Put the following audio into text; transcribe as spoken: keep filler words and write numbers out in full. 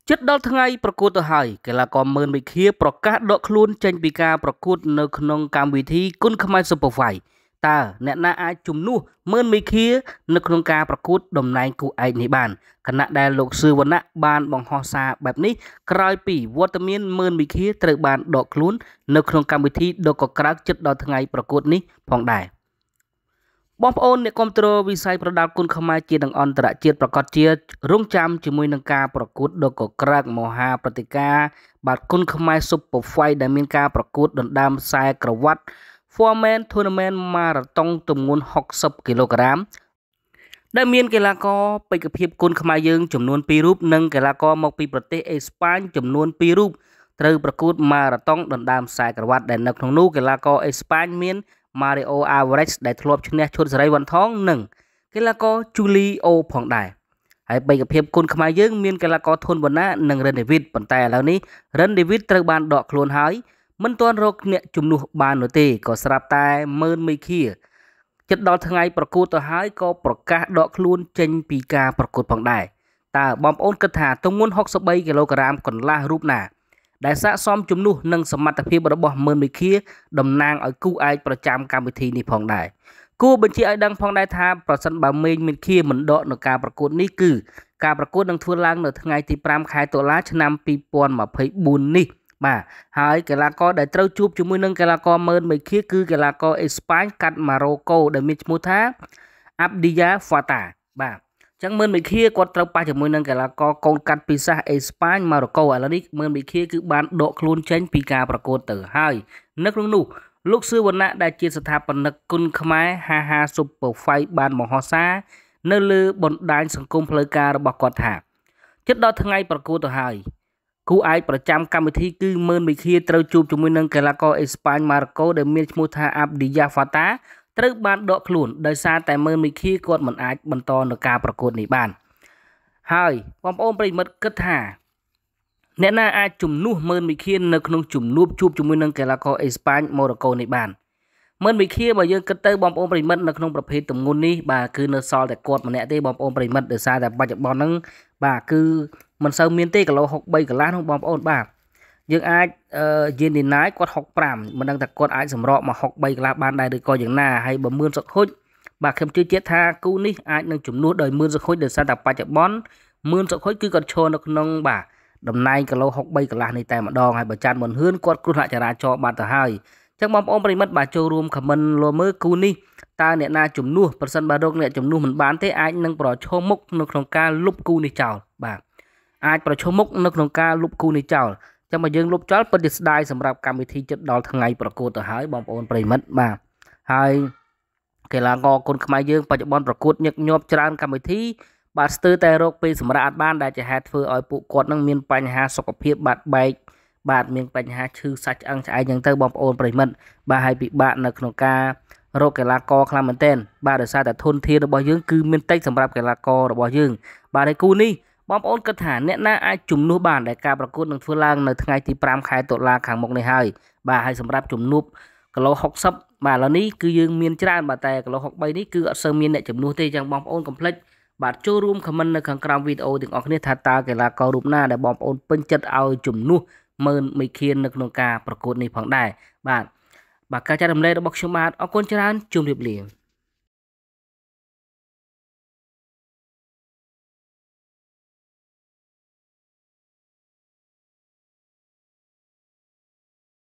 ចិត្តដល់ថ្ងៃប្រកួតទៅហើយកីឡាករមើលមេឃាប្រកាសដកខ្លួនចេញពីការប្រកួតនៅក្នុងកម្មវិធីគុនខ្មែរ Super Fight តើអ្នកណាអាចជំនួសមើលមេឃានៅក្នុងការប្រកួតតំណែងគូឯកនេះបានខណៈដែលលោកសឿវណ្ណៈបានបង្ហោះសារបែបនេះក្រោយពីវត្តមានមើលមេឃាត្រូវបានដកខ្លួននៅក្នុងកម្មវិធីដ៏កក្រើកចិត្តដល់ថ្ងៃប្រកួតនេះផងដែរបងប្អូនអ្នកគាំទ្រវិស័យប្រដាល់គុនខ្មែរជាតិនិងអន្តរជាតិប្រកាសជារងចាំជាមួយនឹងការប្រកួតដ៏កក្រើកមហាព្រឹត្តិការណ៍បាល់គុនខ្មែរ Super Fight ដែលមានការប្រកួតដណ្ដើមខ្សែក្រវ៉ាត់ Foreman Tournament Marathon ទម្ងន់หกสิบគីឡូក្រាមដែលមានកីឡាករបេក្ខភាពគុនខ្មែរយើងចំនួនពីររូបនិងកីឡាករមកពីប្រទេសអេស្ប៉ាញចំនួនពីររូបត្រូវប្រកួតម៉ារ៉ាតុងដណ្ដើមខ្សែក្រវ៉ាត់ដែលនៅក្នុងនោះកីឡាករអេស្ប៉ាញមានMario Alvarez ដែលធ្លាប់ឈ្នះឈុតសេរីវ័នថងនិងកីឡាករ Julio ផងដែរហើយបេក្ខភាពគុនខ្មែរយើងមានកីឡាករធនវណ្ណានិង Ren David ប៉ុន្តែឥឡូវនេះ Ren David ត្រូវបានដកខ្លួនហើយមិនទាន់រកអ្នកជំនួសបាននោះទេក៏ស្រាប់តែមើលមេឃាចិត្តដល់ថ្ងៃប្រកួតទៅហើយក៏ប្រកាសដកខ្លួនចេញពីការប្រកួតផងដែរតើបងប្អូនគិតថាទម្ងន់หกสิบสามគីឡូក្រាមកន្លះរូបណាដែលស័ក្តិសមជំនួសនឹងសមត្ថភាពរបស់មើលមេឃាតំណាងឲ្យគូឯកប្រចាំកម្មវិធីនេះផងដែរគួរបញ្ជាក់ឲ្យដឹងផងដែរថាប្រសិនបើមេមេឃាមិនដកនៅការប្រកួតនេះគឺការប្រកួតនឹងធ្វើឡើងនៅថ្ងៃទីប្រាំខែតុលាឆ្នាំពីរពាន់ម្ភៃបួននេះបាទហើយកីឡាករដែលត្រូវជួបជាមួយនឹងកីឡាករមើលមេឃាគឺកីឡាករអេស្ប៉ាញកាត់ម៉ារ៉ូកូដែលមានឈ្មោះថាអាប់ឌីយ៉ាហ្វាតាបាទចឹងមើលមេឃាគាត់ត្រូវប៉ះជាមួយនឹងកីឡាករកូនកាត់ពិសាសអេស្ប៉ាញម៉ារ៉ូកូឥឡូវនេះមើលមេឃាគឺបានដកខ្លួនចេញពីការប្រកួតទៅហើយនៅក្នុងនោះលោកសឿវណ្ណៈដែលជាស្ថាបនិកគុនខ្មែរហាហា Super Fight បានបង្ហោះសារនៅលើបណ្ដាញសង្គមផ្លូវការរបស់គាត់ថាជិតដល់ថ្ងៃប្រកួតទៅហើយគូឯកប្រចាំកម្មវិធីគឺមើលមេឃាត្រូវជួបជាមួយនឹងកីឡាករអេស្ប៉ាញម៉ារ៉ូកូដែលមានឈ្មោះថាអាប់ឌីយ៉ាហ្វាតាត្រូវបានដកខ្លួនដោយសារតែមើលមេឃាគាត់មិនអាចបន្តនៅការប្រកួតនេះបានហើយបងប្អូនប្រិមិត្តគិតថាអ្នកណាអាចជំនួសមើលមេឃានៅក្នុងជំនួបជួបជាមួយនឹងកីឡាករអេស្ប៉ាញម៉ូរ៉ូកូនេះបានមើលមេឃាបើយើងគិតទៅបងប្អូនប្រិមិត្តនៅក្នុងប្រភេទទម្ងន់នេះបាទគឺនៅសល់តែគាត់ម្នាក់ទេបងប្អូនប្រិមិត្តដោយសារតែបច្ចុប្បន្នហ្នឹងបាទគឺមិនសូវមានទេគីឡូหกสิบสามកន្លះនោះបងប្អូនបាទយើងអាចយេនឌីណាយគាត់หกสิบห้าមិនដឹងថាគាត់អាចសម្រកមកหกสิบสามកន្លះបានដែរឬក៏យ៉ាងណាហើយបើមឿនសុខហុចបាទខ្ញុំជឿជាក់ថាគូនេះអាចនឹងជំនួសដោយមឿនសុខហុចដោយសារតែបច្ចុប្បន្នមឿនសុខហុចគឺគាត់ឈរនៅក្នុងបាទតំណែងគីឡូหกสิบสามកន្លះនេះតែម្ដងហើយបើចាន់មុនហឿនគាត់គ្រោះថ្នាក់ចរាចរណ៍បាត់ទៅហើយអញ្ចឹងបងប្អូនប្រិមិត្តបាទចូលរួមខមមិនលោមើលគូនេះតើអ្នកណាជំនួសប្រសិនបើរកអ្នកជំនួសមិនបានទេអាចនឹងប្រឈមមុខនៅក្នុងការលុបគូនេះចោលបាទអាចប្រឈមមុខនៅក្នុងការលុបគូនេះចោលចាំមកយើងលុបចោលពិតជាស្ដាយសម្រាប់កម្មវិធីចិត្តដល់ថ្ងៃប្រកួតទៅហើយបងប្អូនប្រិមិត្តបាទហើយកីឡាករគុនខ្មែរយើងបច្ចុប្បន្នប្រកួតញឹកញាប់ច្រើនកម្មវិធីបាទស្ទើរតែរកពេលសម្រាប់បានដែលជាហេតុធ្វើឲ្យពួកគាត់នឹងមានបញ្ហាសុខភាពបាត់បែកបាទមានបញ្ហាឈឺសាច់ឆ្អឹងឆ្អែកយ៉ាងទៅបងប្អូនប្រិមិត្តបាទហើយពិបាកនៅក្នុងការរកកីឡាករខ្លាំងមែនទែនបាទដោយសារតែធនធានរបស់យើងគឺមានតិចសម្រាប់កីឡាកររបស់យើងបាទហើយគូនេះបងប្អូនគិតថាអ្នកណាអាចជំនួសបានដែលការប្រកួតនឹងធ្វើឡើងនៅថ្ងៃទីប្រាំខែតុលាខាងមុខនេះហើយបាទហើយសម្រាប់ជំនួសគីឡូหกสิบបាទឥឡូវនេះគឺយើងមានច្រើនបាទតែគីឡូหกสิบสามនេះគឺអត់សូវមានអ្នកជំនួសទេអញ្ចឹងបងប្អូនកុំភ្លេចបាទចូលរួមខមមិននៅខាងក្រោមវីដេអូទាំងអស់គ្នាថាតើកីឡាកររូបណាដែលបងប្អូនពេញចិត្តឲ្យជំនួសមើលមេឃានៅក្នុងការប្រកួតនេះផងដែរបាទបាទការចែករំលែករបស់ខ្ញុំបាទអរគុណច្រើនជម្រាបលា